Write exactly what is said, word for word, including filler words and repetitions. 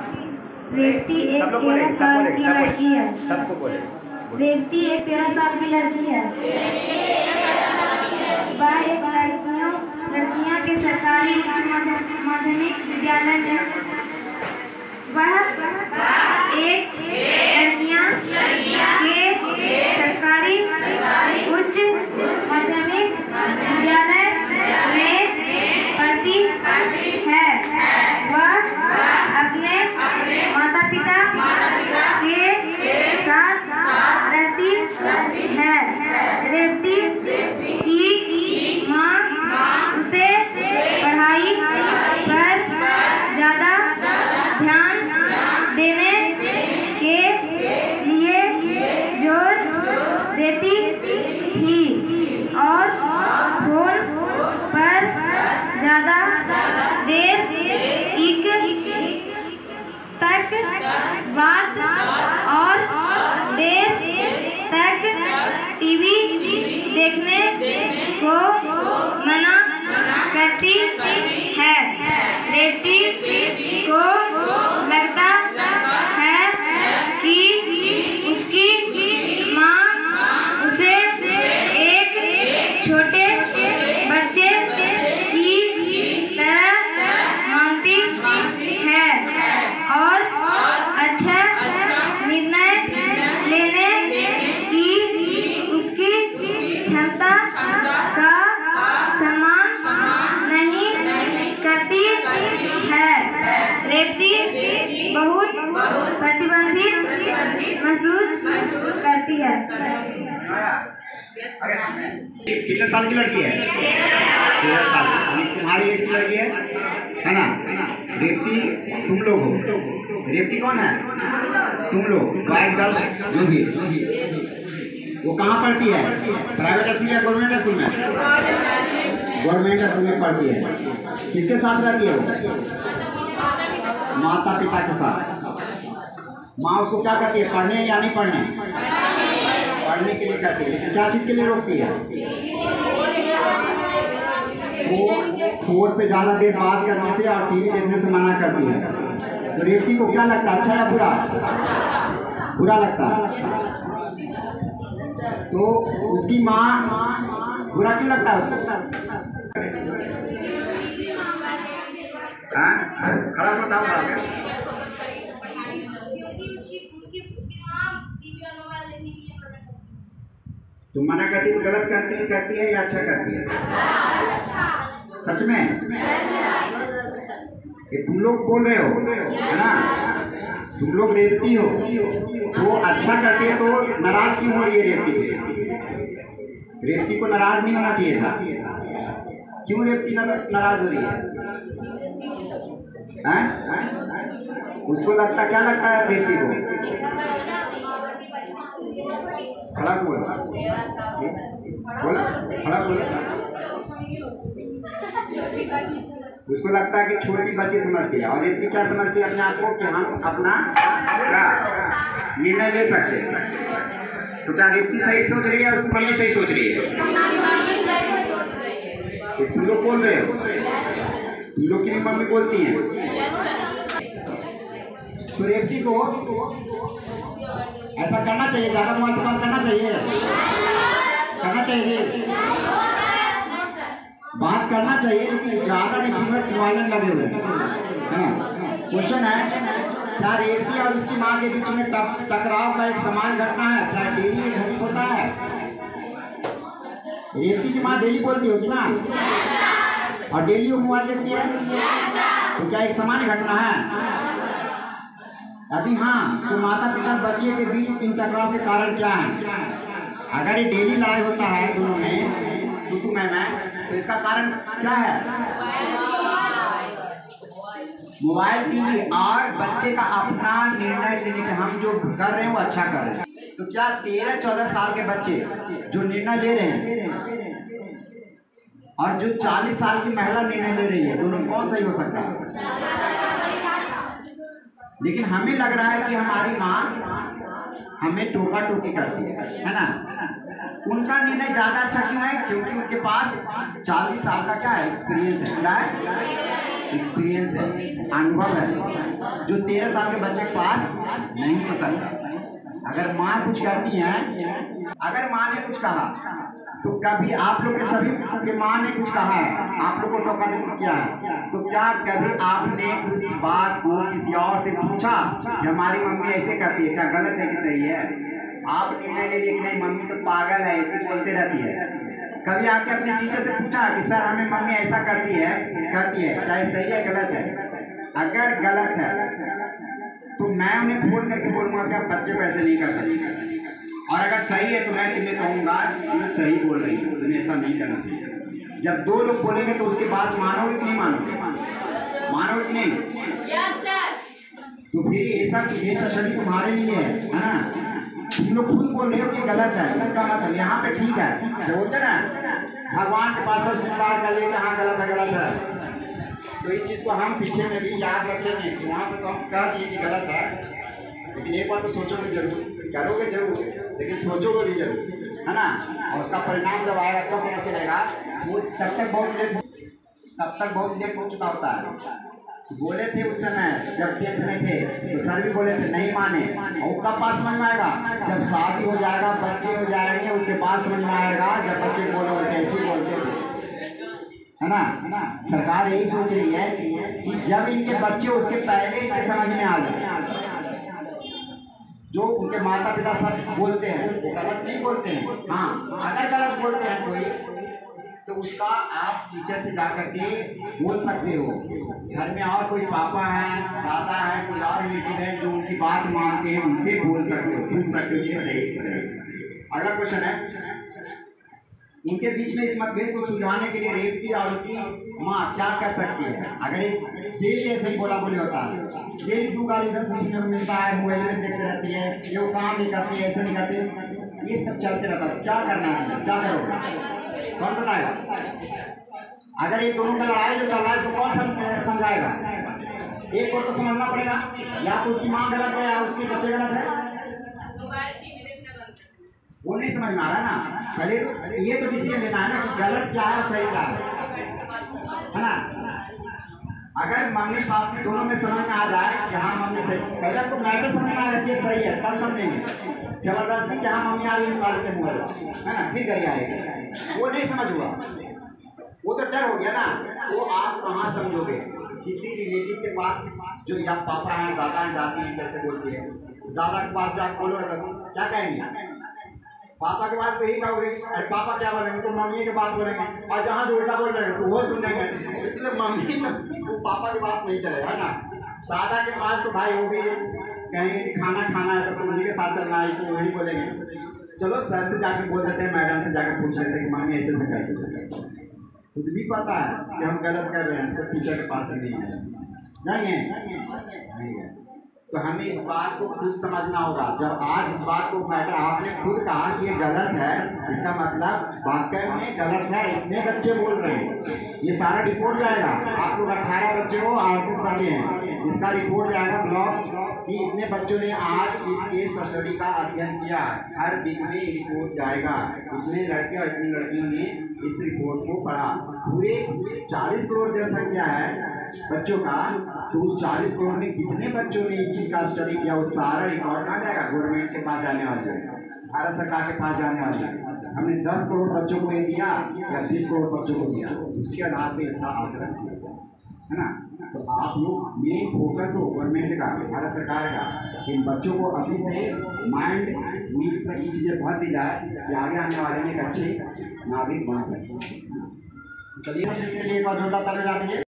रेवती एक तेरह साल की लड़की है। सबको बोले। रेवती एक तेरह साल की लड़की है। वह एक लड़कियों लड़कियां के सरकारी उच्च माध्यमिक विद्यालय में वह एक लड़कियां के सरकारी उच्च माध्यमिक विद्यालय में पढ़ती है। वह अपने माता पिता के साथ रहती है। रेवती की माँ उसे पढ़ाई पर ज़्यादा ध्यान देने के लिए जोर देती थी और फोन पर ज़्यादा देर तक बात और देर तक टीवी देखने को मना करती है। रेवती को लगता है कि उसकी माँ उसे एक छोटे बच्चे की तरह मानती है और अच्छा निर्णय लेने की उसकी क्षमता का सम्मान नहीं करती है। रेवती बहुत प्रतिबंधित महसूस करती है। कितने साल की लड़की है? तेरह साल। तुम्हारी एज की लड़की है, है ना? रेवती तुम लोग हो। रेवती कौन है? तुम लोग, बॉयज गर्ल्स जो भी। वो कहाँ पढ़ती है? प्राइवेट स्कूल या गवर्नमेंट स्कूल में? गवर्नमेंट स्कूल में पढ़ती है। किसके साथ रहती है वो? माता पिता के साथ। माँ उसको क्या कहती है, पढ़ने या नहीं पढ़ने? पढ़ने के लिए कहती है, लेकिन क्या चीज़ के लिए रोकती है? वो फोन पे ज़्यादा देर बात करने से और टीवी देखने से मना करती है। तो रेवती को क्या लगता है, अच्छा या बुरा? बुरा लगता है। तो उसकी माँ बुरा क्यों लगता है उसको? हाँ, खड़ा बताओ खड़ा। तुम मना करती तो गलत करती करती है या अच्छा करती है? सच में? ये तुम लोग बोल रहे हो, है ना? तुम लोग रेवती हो, वो अच्छा करती है तो नाराज क्यों हो रही है रेवती पे? रेवती को नाराज नहीं होना चाहिए था। क्यों रेवती नाराज हो रही है? हैं? उसको लगता, क्या लगता है रेवती को? खड़ा बोल बोल खड़ा बोल। उसको लगता है कि छोटी बच्ची समझती है और रेवती क्या समझती है अपने आप को कि हम अपना क्या निर्णय ले सकते हैं। तो क्या रेवती सही सोच रही है, उसकी मम्मी सही सोच रही है? तुम लोग बोल रहे हो, तुम लोग की भी मम्मी बोलती हैं। तो रेवती को ऐसा करना चाहिए, ज़्यादा मोबाइल पर बात करना चाहिए, करना चाहिए, बात करना चाहिए, लेकिन ज़्यादा नहीं मोबाइल में लगे हुए हैं। क्वेश्चन है, क्या रेवती और उसकी माँ के बीच में टकराव का एक समान घटना है? क्या डेली घटित होता है? रेवती की माँ डेली बोलती होगी ना, और डेली वो मोबाइल देखती है, तो क्या एक समान घटना है? अभी हाँ, तो माता पिता बच्चे के बीच इन टकराव के कारण क्या है? अगर ये डेली लड़ाई होता है दोनों में, तू तू मैं मैं, तो इसका कारण क्या है? मोबाइल टीवी और बच्चे का अपना निर्णय लेने के, हम जो कर रहे हैं वो अच्छा कर रहे हैं। तो क्या तेरह चौदह साल के बच्चे जो निर्णय ले रहे हैं और जो चालीस साल की महिला निर्णय ले रही है, दोनों कौन सही हो सकता है? लेकिन हमें लग रहा है कि हमारी माँ हमें टोका टोकी करती है, है ना? उनका निर्णय ज़्यादा अच्छा क्यों है? क्योंकि उनके पास चालीस साल का क्या है, एक्सपीरियंस है। क्या है? एक्सपीरियंस है, अनुभव है। जो तेरह साल के बच्चे के पास नहीं हो सकता। अगर माँ कुछ कहती है, अगर माँ ने कुछ कहा तो कभी आप लोग के सभी के माँ ने कुछ कहा है, आप लोग को टोका टोकी किया है, तो क्या कभी आपने उस बात को किसी और से पूछा कि हमारी मम्मी ऐसे करती है, क्या गलत है कि सही है? आप निर्णय ले लेकिन नहीं, मम्मी तो पागल है ऐसे बोलते रहती है। कभी आके अपने टीचर से पूछा कि सर हमें मम्मी ऐसा करती है करती है क्या सही है गलत है? अगर गलत है तो मैं उन्हें फोन करके बोलूँगा कि आप बच्चे को ऐसे नहीं कर सकते, और अगर सही है तो मैं तुम्हें कहूँगा कि सही बोल रही हो, तुम्हें ऐसा नहीं करना चाहिए। जब दो लोग बोलेंगे तो उसके बाद मानोगे कि नहीं मानोगे? मानोगे कि नहीं? Yes sir. तो फिर ये सब ये स्टडी तुम्हारे लिए है ना? तुम लोग खुद बोल रहे हो कि गलत है, इसका मतलब यहाँ पे ठीक है, जो बोलते ना भगवान के पास सब स्वीकार कर लेते हाँ गलत है गलत है। तो इस चीज़ को हम पीछे में भी याद रखेंगे कि वहाँ पे तो हम कह दिए कि गलत है, लेकिन एक बार तो सोचोगे जरूर, करोगे जरूर, लेकिन सोचोगे भी जरूर, है ना? और उसका परिणाम जब आएगा तब पता चलेगा। वो तब तक बहुत लेट तब तक बहुत लेट हो चुका होता है। बोले थे उस समय जब टेंथ में थे तो सर भी बोले थे, नहीं माने, और कब बात समझ में आएगा? जब शादी हो जाएगा, बच्चे हो जाएंगे, उसके बाद समझ में आएगा जब बच्चे बोलोगे कैसे बोलते थे, है ना? सरकार यही सोच रही है कि जब इनके बच्चे उसके पहले इनके समझ में आ जाए। जो उनके माता पिता सब बोलते हैं वो गलत नहीं बोलते हैं। हाँ, अगर गलत बोलते हैं कोई तो उसका आप टीचर से जा करके बोल सकते हो। घर में और कोई पापा है, दादा है, कोई और रिलेटिव है जो उनकी बात मानते हैं, उनसे बोल सकते हो, पूछ सकते हो कि सही। अगला क्वेश्चन है, उनके बीच में इस मतभेद को सुलझाने के लिए रेवती और उसकी माँ क्या कर सकती है? अगर एक डेली ऐसे ही बोला बोली होता है, डेली दो गाली इधर से सुनने को मिलता है, मोबाइल में देखते रहती है, ये वो काम नहीं करती है, ऐसे नहीं करती, ये सब चलते रहता है, क्या करना है? क्या करोगे? कौन बताएगा? अगर ये दोनों का लड़ाई जो चल रहा है इसको कौन समझाएगा? एक को तो समझना पड़ेगा, या तो उसकी माँ गलत है या उसके बच्चे गलत है। वो नहीं समझ में आ रहा ना, पहले ये तो डिसीजन लेना है ना कि गलत क्या है और सही क्या है ना? अगर मम्मी पापा दोनों में समझ में आ जाए कि हाँ मम्मी सही, पहले तो मैटर समझ में आ रही है सही है तब समझेंगे। जबरदस्ती कि हाँ मम्मी आ रही है निकाल के मुँह है ना, फिर घर आएगी, वो नहीं समझ हुआ, वो तो डर हो गया ना। वो आप कहाँ समझोगे? किसी रिलेटिव के पास जो या पापा हैं, दादा हैं, दादी हैं, कैसे बोलती है, दादा के पास जाकर बोलो क्या कहेंगे? पापा के बाद तो यही कहोगे, अरे पापा क्या बोलेंगे तो मम्मी के बात बोलेंगे, और जहाँ जो उल्टा बोल रहे हैं तो वो सुनेंगे। इसलिए मम्मी तो पापा की बात नहीं चलेगा ना। दादा के पास तो भाई वो भी कहेंगे कि खाना खाना है तो मम्मी के साथ चलना है, तो वही बोलेंगे। चलो सर से जाके बोल देते हैं, मैडम से जाकर पूछ लेते हैं कि मम्मी ऐसे से कैसे, खुद भी पता है कि हम गलत कर रहे हैं तो टीचर के पास नहीं है, नहीं है। तो हमें इस बात को खुद समझना होगा। जब आज इस बात को मैटर आपने खुद कहा कि ये गलत है, इसका मतलब वाकई में गलत है, इतने बच्चे बोल रहे हैं, ये सारा रिपोर्ट जाएगा। आप लोग अठारह बच्चे हो, अड़तीस वाले हैं, इसका रिपोर्ट जाएगा ब्लॉक कि इतने बच्चों ने आज इस केस स्टडी का अध्ययन किया। हर वीक में रिपोर्ट जाएगा, इतने लड़के और इतनी लड़कियों ने इस रिपोर्ट को पढ़ा। पूरे चालीस करोड़ जनसंख्या है बच्चों का, तो उस चालीस करोड़ में कितने बच्चों ने इस चीज़ का स्टडी किया, वो सारा रिकॉर्ड कहाँ जाएगा? गवर्नमेंट के पास जाने वाले है, भारत सरकार के पास जाने वाले है। हमने दस करोड़ बच्चों को ये दिया या बीस करोड़ बच्चों को दिया, उसके आधार पर इसका आकलन किया, है ना? तो आप लोग मेन फोकस हो गवर्नमेंट का, भारत सरकार का, इन बच्चों को अभी से माइंड में इस तरह की चीज़ें भर दी जाए कि आगे आने वाले में एक अच्छे नागरिक बन सके। चलिए एक बार जोरदार ताली बजा दीजिए।